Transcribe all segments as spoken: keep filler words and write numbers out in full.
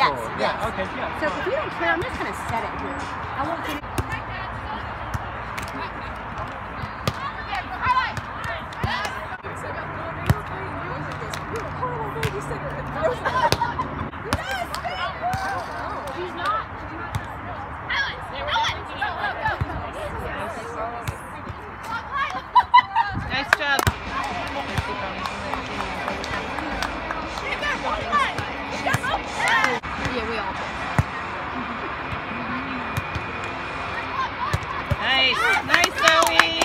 Yes, cool. yes. Yeah, okay, yeah. So if you don't care, I'm just going to set it here. I won't get it. She's not. Nice job. Yeah, we all did. Nice. Nice, Zoe.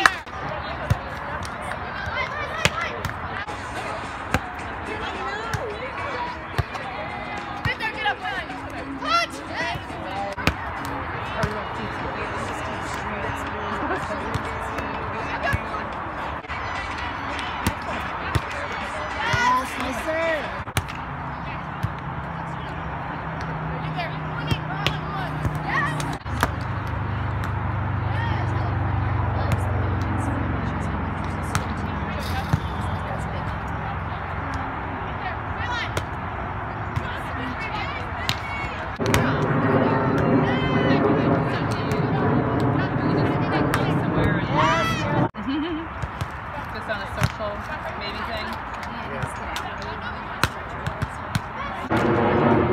Just on a social maybe thing. Yeah.